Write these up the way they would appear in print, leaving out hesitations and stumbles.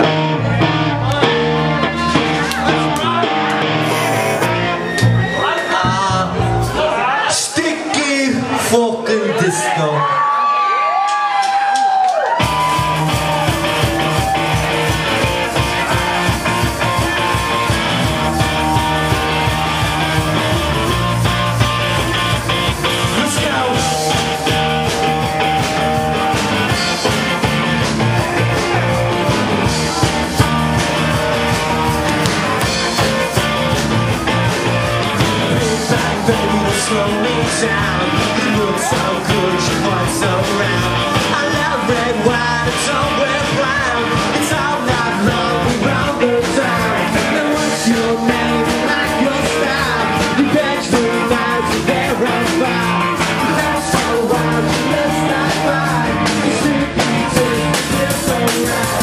Sticky fucking disco. Slow me down, you look so good, you find so round. I love red, white, and somewhere brown. It's all night long, we round the town. Now what's your name, like your style? You bet for nights, you're there on fire. That's so wild, you let's not fight. You should be just, feel so right.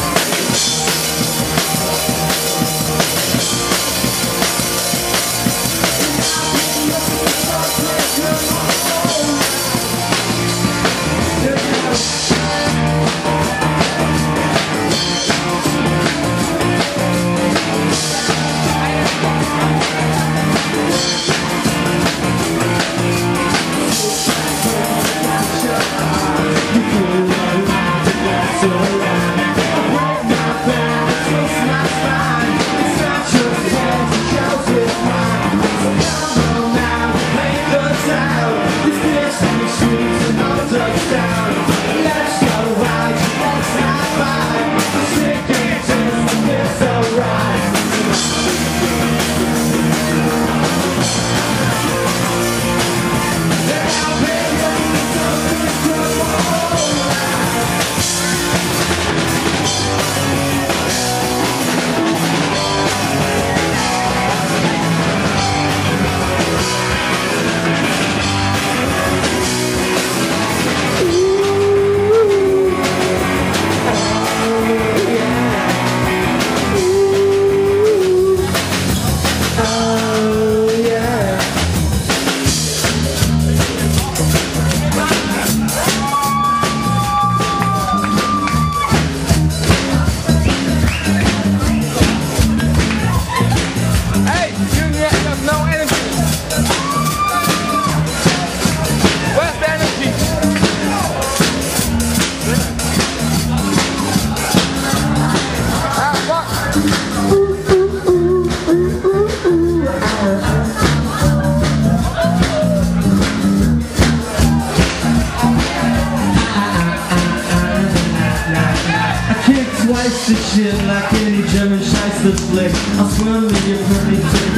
Twice the shit like any German Scheiße flick. I swim in your pretty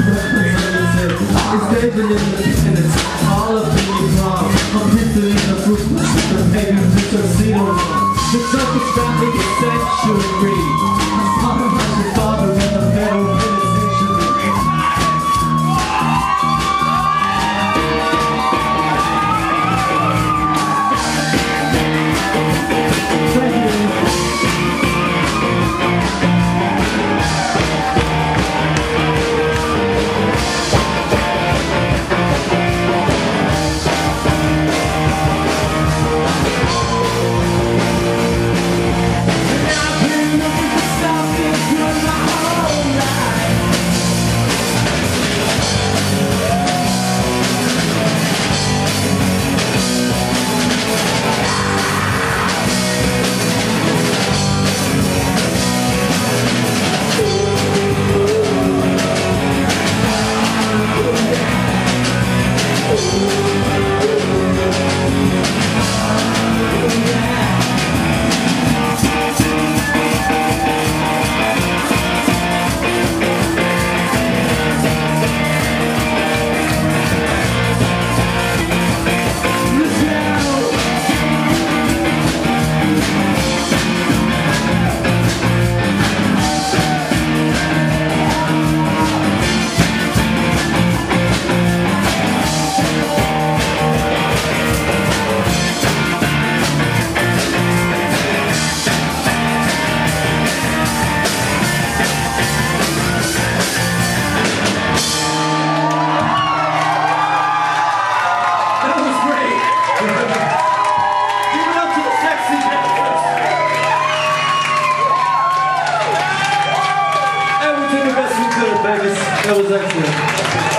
it's David in the penis, all up in your palm. I'm pissing in the fruit, the baby with your seat on. The circus got me a sanctuary. I'm talking about your father in the federal penitentiary. Vegas. That was excellent.